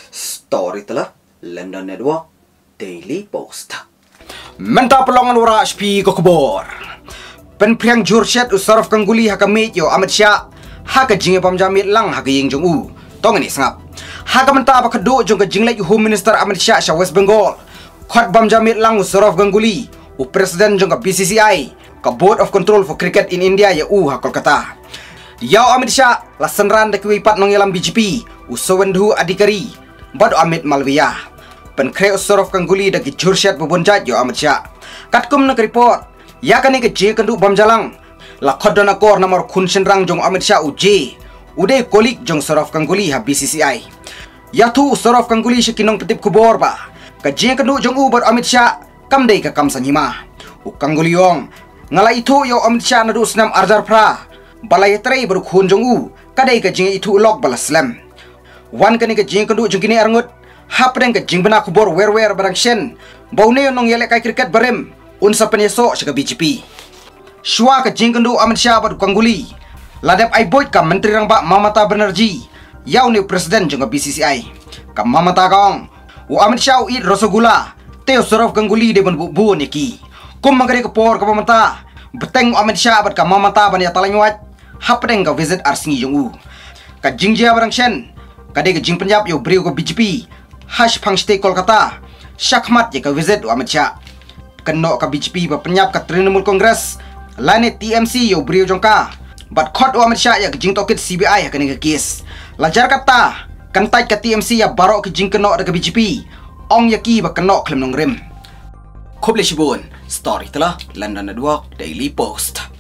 Story telah London Network Daily Post. Menta pelongan ura HP ko kebor. Pen priang jursyat usaraf kangguli haka mate yo Amit Shah. Haka jinge pamjamit lang haka ying jong u. Tong ni sangap. Haka menta apa kedo jong ka jinglek Home Minister Amit Shah West Bengal. Khot pamjamit lang usaraf kangguli. U Presiden jong ka BCCI. Ka Board of Control for Cricket in India ya u ha Kolkata. Yao Amit Shah lasenran dekiwipat nongelam BJP. Usawendu adikari. Bado Amit Malviya. Penkre usorof kangguli dagi jursyat bubunjat yo Amit Shah. Katkum nak report. Ya kani ke je kendu bamjalang. La khodona kor nomor khun senrang jong Amit Shah uj. Ude kolik jong sorof kangguli ha BCCI. Ya tu usorof kangguli sekinong petip kubor ba. Ka je kendu jong u bad Amit Shah kam dei ka kam sanima. U kangguli yong ngala itu yo Amit Shah nadu senam arjar pra. Balai trai baru khun jong u kadai ka je itu lok balaslam. Wan kani ke jing kendu jong kini arngut. Hapren ke jing bena kubor wer barang shen. Bau ne nong yelek kai kriket barem. Unsa penyeso sega BJP. Shua ke jing kendu Amit Shah badu kangguli. Ladap ai boy ka menteri rang ba Mamata Banerjee. Yau ni presiden jong BCCI. Ka Mamata kong. U Amit Shah u eat rosogula. Teo sorof kangguli de ban bu neki. Kum magari ke por ka Mamata. Beteng Amit Shah bad ka Mamata ban ya talangwat. Hapren ka visit arsingi jong u. Ka jing jia barang shen. Kadai ke jing Punjab yo beriu ke BJP. Hash pangste Kolkata. Syakmat je ke visit u Amit Shah. Kenok ke BJP ba penyap ke Trinamool Congress. Lane TMC yo beriu jongka. Bat khot u Amit Shah ya ke jing tokit CBI ya kene ke kes. Lajar kata. Kantai ke TMC ya barok ke jing kenok ke BJP. Ong yaki ba kenok klem nong rim. Koble shibun. Story telah London Network Daily Post.